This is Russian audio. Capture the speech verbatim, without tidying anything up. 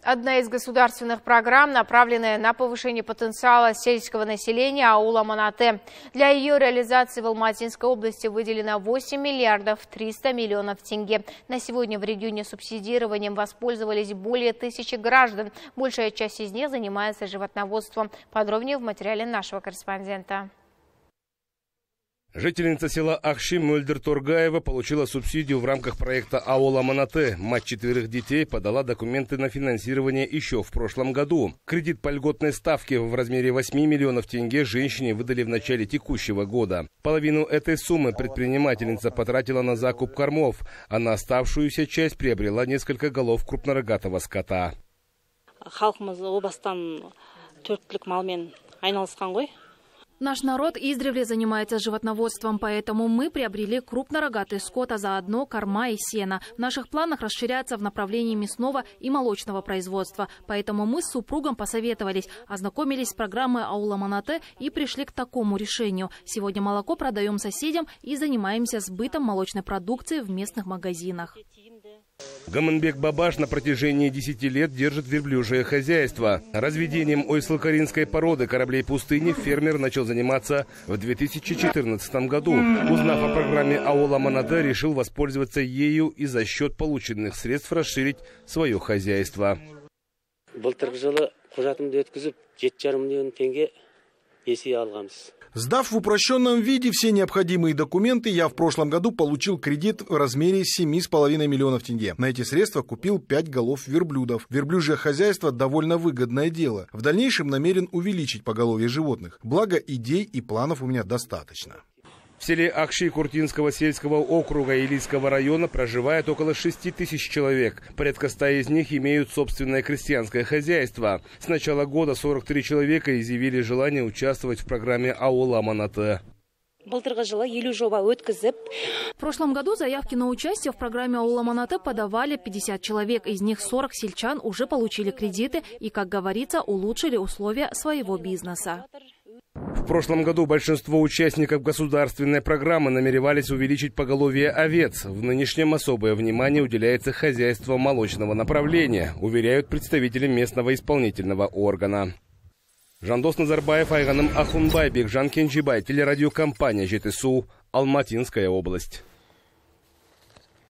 Одна из государственных программ, направленная на повышение потенциала сельского населения аула Манате. Для ее реализации в Алматинской области выделено восемь миллиардов триста миллионов тенге. На сегодня в регионе субсидированием воспользовались более тысячи граждан. Большая часть из них занимается животноводством. Подробнее в материале нашего корреспондента. Жительница села Ахши Мөлдір Торгаева получила субсидию в рамках проекта аула Манате. Мать четверых детей подала документы на финансирование еще в прошлом году. Кредит по льготной ставке в размере восьми миллионов тенге женщине выдали в начале текущего года. Половину этой суммы предпринимательница потратила на закуп кормов, а на оставшуюся часть приобрела несколько голов крупнорогатого скота. Наш народ издревле занимается животноводством, поэтому мы приобрели крупнорогатый скот, а заодно корма и сено. В наших планах расширяться в направлении мясного и молочного производства. Поэтому мы с супругом посоветовались, ознакомились с программой аула Манате и пришли к такому решению. Сегодня молоко продаем соседям и занимаемся сбытом молочной продукции в местных магазинах. Гаманбек Бабаш на протяжении десяти лет держит верблюжье хозяйство. Разведением ойслокаринской породы кораблей пустыни фермер начал заниматься в две тысячи четырнадцатом году. Узнав о программе аула Манате, решил воспользоваться ею и за счет полученных средств расширить свое хозяйство. Сдав в упрощенном виде все необходимые документы, я в прошлом году получил кредит в размере семи с половиной миллионов тенге. На эти средства купил пять голов верблюдов. Верблюжье хозяйство – довольно выгодное дело. В дальнейшем намерен увеличить поголовье животных. Благо, идей и планов у меня достаточно. В селе Ахши Куртинского сельского округа Илийского района проживает около шести тысяч человек. Порядка ста из них имеют собственное крестьянское хозяйство. С начала года сорок три человека изъявили желание участвовать в программе аула Манате. В прошлом году заявки на участие в программе аула Манате подавали пятьдесят человек. Из них сорок сельчан уже получили кредиты и, как говорится, улучшили условия своего бизнеса. В прошлом году большинство участников государственной программы намеревались увеличить поголовье овец. В нынешнем особое внимание уделяется хозяйству молочного направления, уверяют представители местного исполнительного органа. Жандос Назарбаев, Айганым Ахунбай, Бекжан Кенджибай, телерадиокомпания ЖТСУ, Алматинская область.